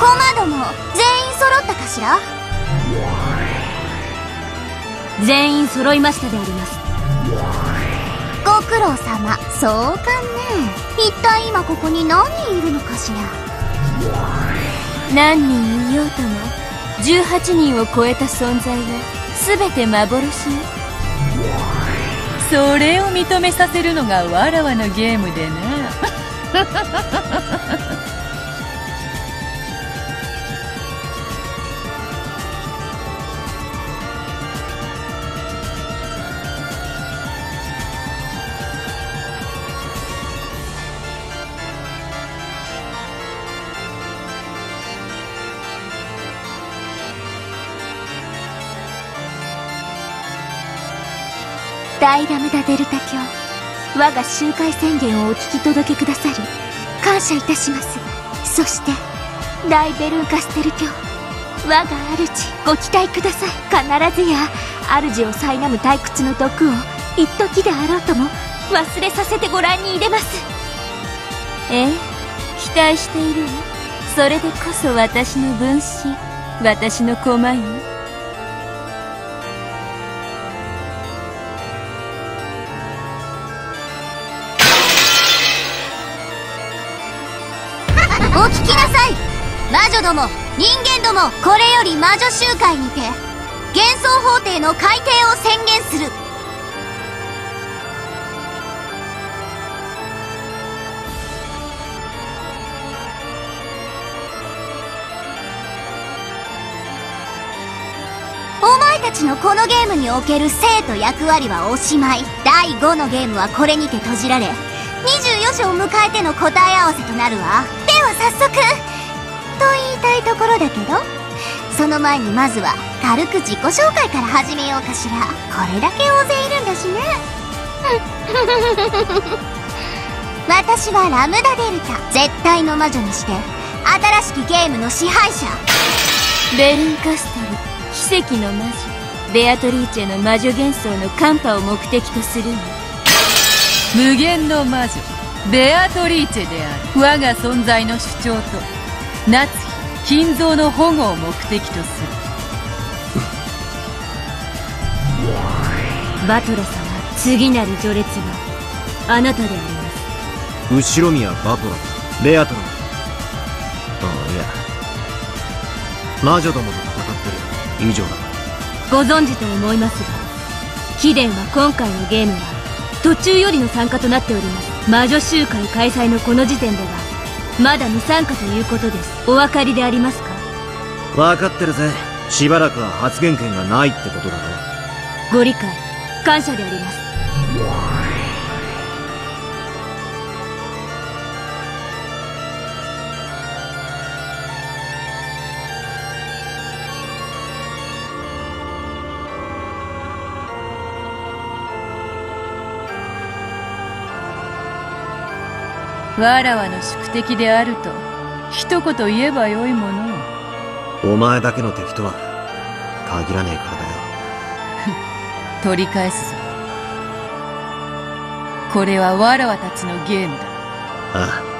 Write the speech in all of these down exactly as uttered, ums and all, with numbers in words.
駒ども全員揃ったかしら。 全員揃いましたであります。 ご苦労様。そうかね。一体今ここに何人いるのかしら。 何人いようともじゅうはちにんを超えた存在は全て幻よ。それを認めさせるのがわらわのゲームでな。 大ラムダデルタ教、我が集会宣言をお聞き届けくださり感謝いたします。そして大ベルンカステル教、我が主ご期待ください。必ずや主を苛む退屈の毒を一時であろうとも忘れさせてご覧に入れます。 ええ、期待しているわ。それでこそ私の分身、私の駒よ。 お聞きなさい。魔女ども人間ども、これより魔女集会にて幻想法廷の改定を宣言する。お前たちのこのゲームにおける生と役割はおしまい。だいごのゲームはこれにて閉じられ、にじゅうよじを迎えての答え合わせとなるわ。では早速と言いたいところだけど、その前にまずは軽く自己紹介から始めようかしら。これだけ大勢いるんだしね。私はラムダデルタ、絶対の魔女にして新しきゲームの支配者。 ベルンカステル、奇跡の魔女ベアトリーチェの魔女幻想のカンパを目的とするわ。 無限の魔女ベアトリーチェである。我が存在の主張と夏日金蔵の保護を目的とする。 バトラ様、次なる序列はあなたであります。 後ろ宮バトラ、ベアトラ、ああいや魔女どもと戦ってる以上だ。 ご存知と思いますが、貴殿は今回のゲームは途中よりの参加となっております。魔女集会開催のこの時点ではまだ無参加ということです。お分かりでありますか？ 分かってるぜ。しばらくは発言権がないってことだろ。 ご理解感謝であります。 わらわの宿敵であると一言言えばよいものを。 お前だけの敵とは限らねえからだよ。 取り返すぞ。これはわらわたちのゲームだ。 ああ。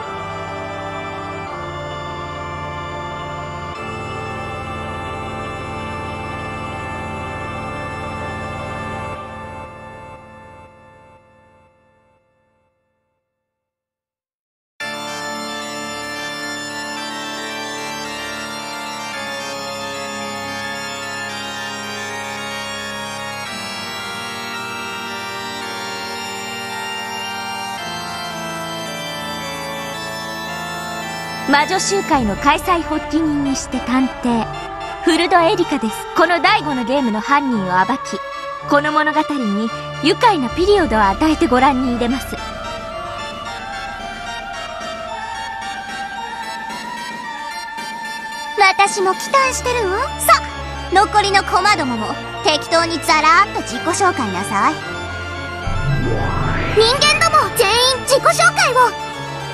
魔女集会の開催発起人にして探偵フルドエリカです。このだいごのゲームの犯人を暴き、この物語に愉快なピリオドを与えてご覧に入れます。私も期待してるわ。さあ残りの駒どもも適当にザラーっと自己紹介なさい。人間ども全員自己紹介を。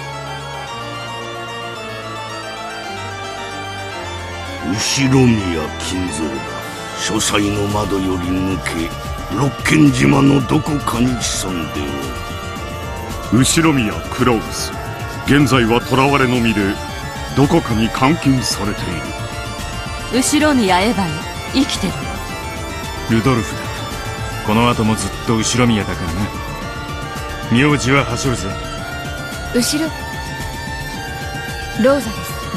後ろ宮金蔵だ。書斎の窓より抜け六軒島のどこかに潜んでおる。 後ろ宮クラウス、現在は囚われの身でどこかに監禁されている。 後ろ宮エヴァン生きてるよ。 ルドルフだ。この後もずっと後ろ宮だからな。名字ははしょるぜ。 後ろローザです。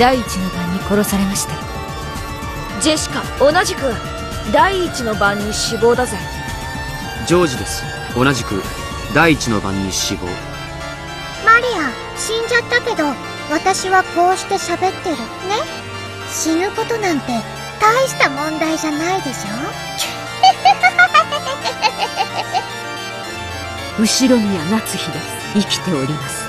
第一の晩に殺されました。ジェシカ、同じく第一の晩に死亡だぜ。 ジョージです。同じく第一の晩に死亡。 マリア、死んじゃったけど私はこうして喋ってるね。死ぬことなんて大した問題じゃないでしょ。 後ろ宮夏日です。生きております。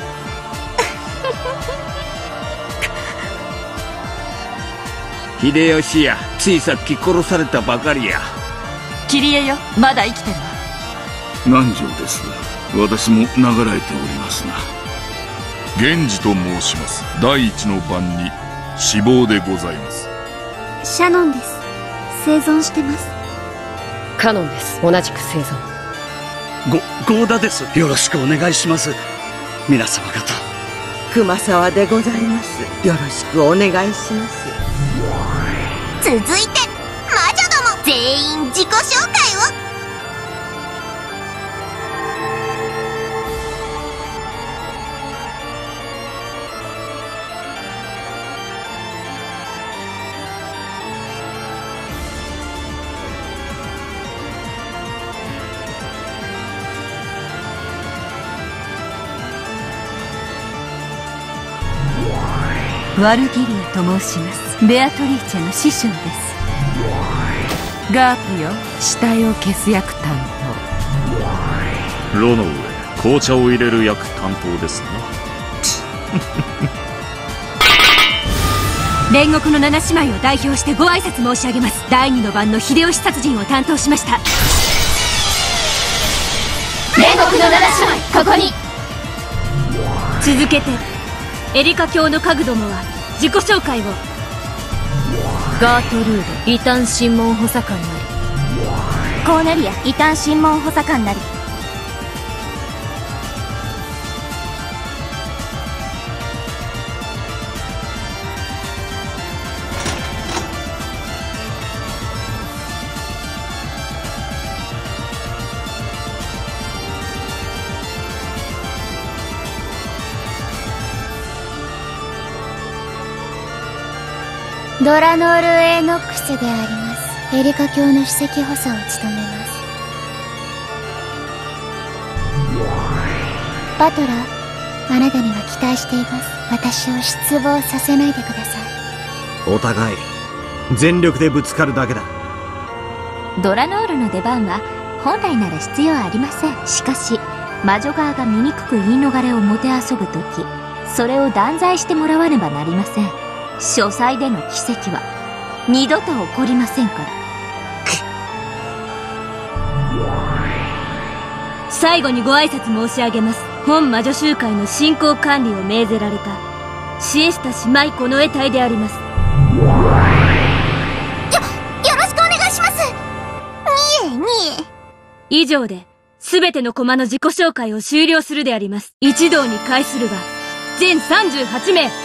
秀吉や、ついさっき殺されたばかりや。 キリエよ、まだ生きてるわ。 南條です。私も流られておりますな。 源氏と申します。第一の晩に死亡でございます。 シャノンです。生存してます。 カノンです。同じく生存。 ご、ゴーダです。よろしくお願いします。皆様方。 熊沢でございます。よろしくお願いします。 続いて魔女ども全員自己紹介を。 ワルギリアと申します。ベアトリーチェの師匠です。ガープよ、死体を消す役担当。炉の上、紅茶を入れる役担当ですな。 煉獄の七姉妹を代表してご挨拶申し上げます。第二の晩の秀吉殺人を担当しました煉獄の七姉妹、ここに。続けてエリカ教の家具どもは自己紹介を。ガートルード、異端審問補佐官なり。 コーネリア、異端審問補佐官なり。ドラノール・エーノックスであります。エリカ教の首席補佐を務めます。バトラー、あなたには期待しています。私を失望させないでください。 お互い全力でぶつかるだけだ。 ドラノールの出番は本来なら必要ありません。しかし魔女側が醜く言い逃れをもてあそぶとき、それを断罪してもらわねばなりません。書斎での奇跡は二度と起こりませんから。 最後にご挨拶申し上げます。本魔女集会の進行管理を命ぜられたシエスタ姉妹近衛隊であります。よ、 よろしくお願いします。にえにえ。 以上で全ての駒の自己紹介を終了するであります。一同に会するが全さんじゅうはちめい。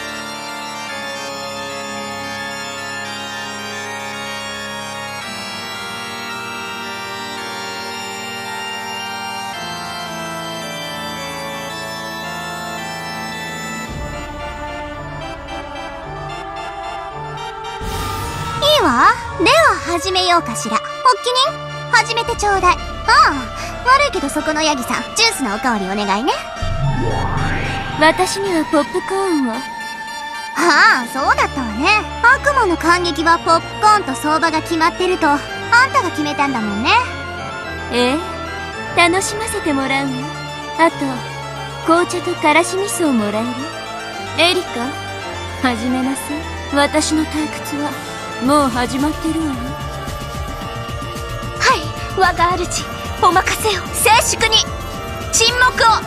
では始めようかしら。おっきに始めてちょうだい。ああ、悪いけどそこのヤギさん、ジュースのおかわりお願いね。 私にはポップコーンを。 ああ、そうだったわね。悪魔の感激はポップコーンと相場が決まってるとあんたが決めたんだもんね。 ええ、楽しませてもらうの。あと紅茶とからし味噌をもらえる。エリカ、始めなさい。私の退屈はもう始まってるわよ。 はい、我が主、お任せを。静粛に沈黙を。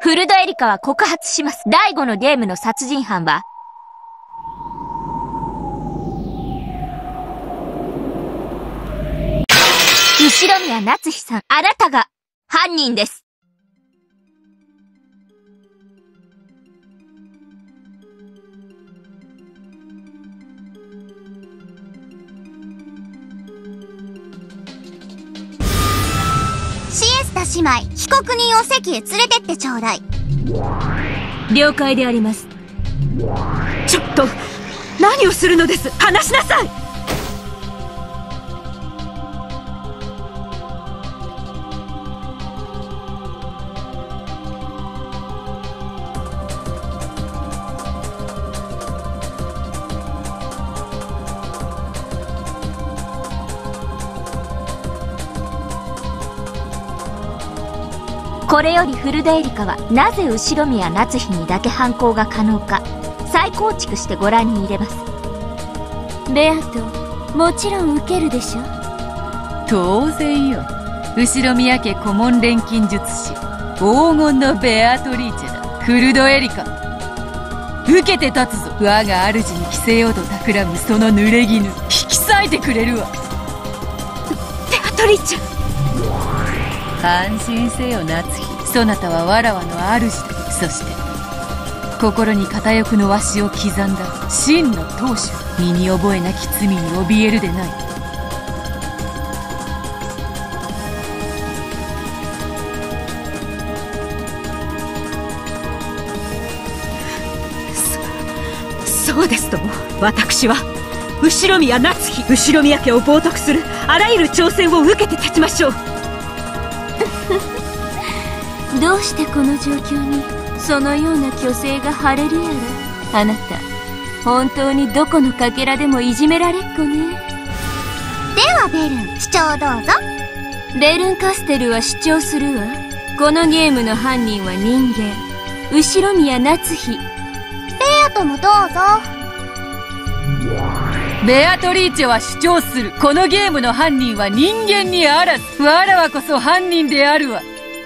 フルドエリカは告発します。だいごのゲームの殺人犯は、後宮夏日さん、あなたが犯人です。 シエスタ姉妹、被告人を席へ連れてってちょうだい。 了解であります。 ちょっと何をするのです。話しなさい。 これよりフルドエリカはなぜ後宮夏日にだけ犯行が可能か再構築してご覧に入れます。 ベアト、もちろん受けるでしょ。 当然よ。後宮家顧問錬金術師黄金のベアトリーチェだ。フルドエリカ、受けて立つぞ。我が主に着せようと企むその濡れ衣、引き裂いてくれるわ。 ベアトリーチェ、 安心せよ夏日。そなたはわらわの主だ。そして心に片翼のわしを刻んだ真の当主。身に覚えなき罪に怯えるでない。 そそうですとも。私は後宮夏日、後宮家を冒涜するあらゆる挑戦を受けて立ちましょう。 どうしてこの状況にそのような虚勢が張れるやら。あなた本当にどこのかけらでもいじめられっ子ね。 ではベルン、主張どうぞ。 ベルンカステルは主張するわ。このゲームの犯人は人間、後宮夏日。 ベアトもどうぞ。 ベアトリーチェは主張する。このゲームの犯人は人間にあらず。わらわこそ犯人であるわ。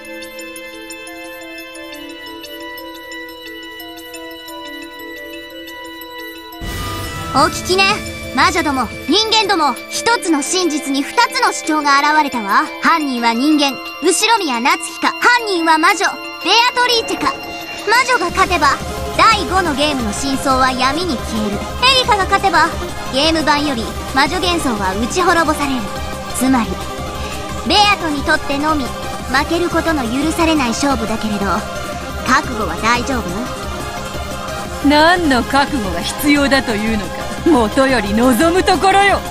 お聞きね、魔女ども人間ども、一つの真実に二つの主張が現れたわ。犯人は人間、後宮夏日か、犯人は魔女、ベアトリーチェか。魔女が勝てばだいごのゲームの真相は闇に消える。エリカが勝てばゲーム版より魔女幻想は打ち滅ぼされる。つまりベアトにとってのみ負けることの許されない勝負だけれど、覚悟は大丈夫？ 何の覚悟が必要だというのか、もとより望むところよ。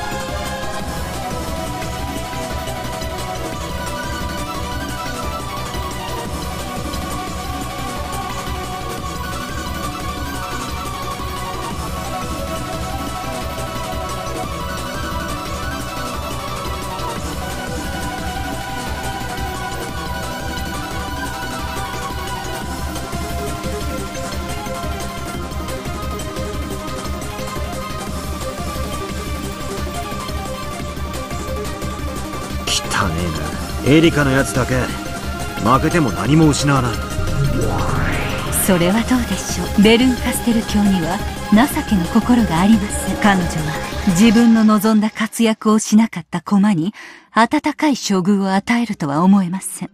汚ねえな。エリカのやつだけ負けても何も失わない。 それはどうでしょう。ベルンカステル卿には情けの心があります。彼女は自分の望んだ活躍をしなかった駒に温かい処遇を与えるとは思えません。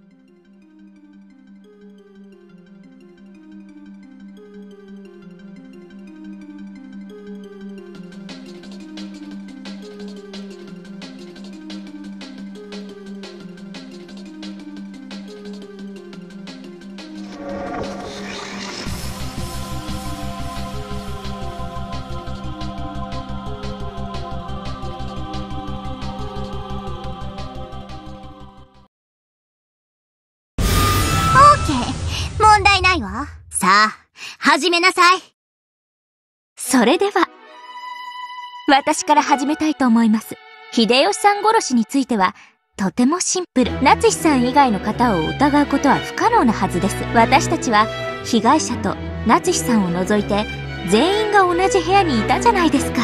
問題ないわ。さあ、始めなさい。 それでは、私から始めたいと思います。秀吉さん殺しについては、とてもシンプル。夏日さん以外の方を疑うことは不可能なはずです。私たちは、被害者と夏日さんを除いて、全員が同じ部屋にいたじゃないですか。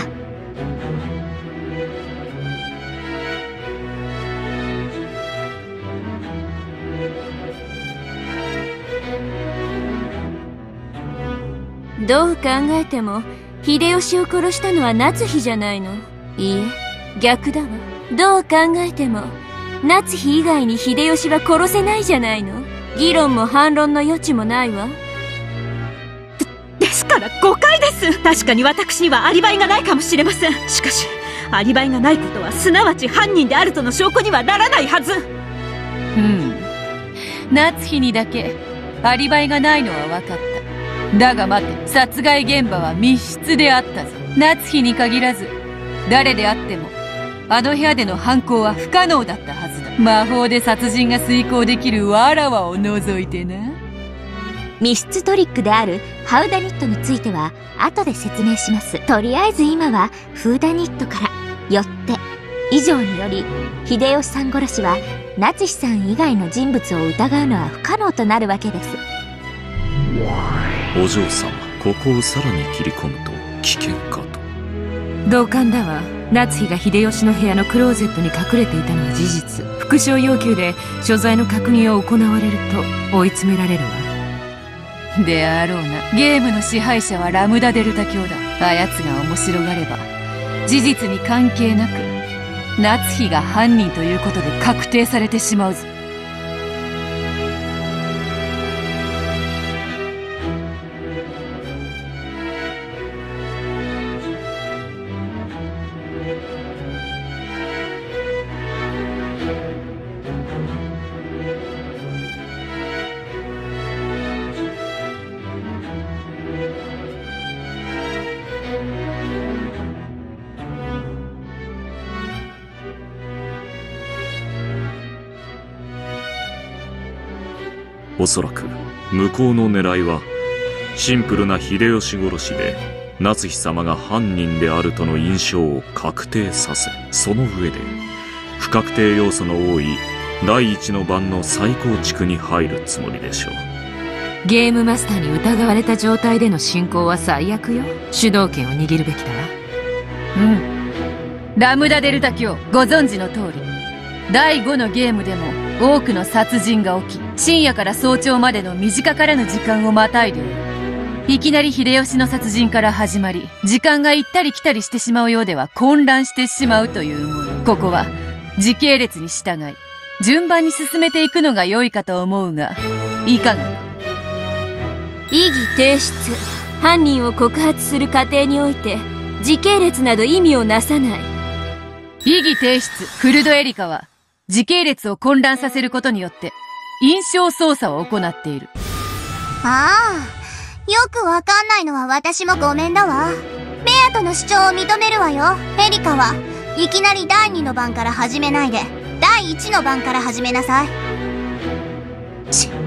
どう考えても秀吉を殺したのは夏日じゃないの。いいえ、逆だわ。どう考えても夏日以外に秀吉は殺せないじゃないの。議論も反論の余地もないわ。 でですから誤解です。確かに私にはアリバイがないかもしれません。しかしアリバイがないことはすなわち犯人であるとの証拠にはならないはず。 うん、夏日にだけアリバイがないのは分かった。だが待て、殺害現場は密室であったぞ。夏日に限らず誰であってもあの部屋での犯行は不可能だったはずだ。魔法で殺人が遂行できるわらわを除いてな。 密室トリックであるハウダニットについては後で説明します。とりあえず今はフーダニットから。よって以上により秀吉さん殺しは夏日さん以外の人物を疑うのは不可能となるわけです。 お嬢様、ここをさらに切り込むと危険かと。 同感だわ。夏日が秀吉の部屋のクローゼットに隠れていたのは事実。復讐要求で所在の確認を行われると追い詰められるわ。 であろうな。ゲームの支配者はラムダデルタ教だ。あやつが面白がれば事実に関係なく夏日が犯人ということで確定されてしまうぞ。 おそらく向こうの狙いはシンプルな秀吉殺しで夏日様が犯人であるとの印象を確定させ、その上で不確定要素の多い第一の番の再構築に入るつもりでしょう。 ゲームマスターに疑われた状態での進行は最悪よ。主導権を握るべきだわ。 うん、ラムダデルタ教、ご存知の通りだいごのゲームでも多くの殺人が起き、深夜から早朝までの短からぬ時間をまたいでおる。いきなり秀吉の殺人から始まり、時間が行ったり来たりしてしまうようでは混乱してしまうというもの。ここは時系列に従い順番に進めていくのが良いかと思うがいかが？ 異議提出。犯人を告発する過程において時系列など意味をなさない。 異議提出。フルドエリカは時系列を混乱させることによって印象操作を行っている。 ああ、よくわかんないのは私もごめんだわ。ベアとの主張を認めるわよ。エリカはいきなりだいにの番から始めないでだいいちの番から始めなさい。 ち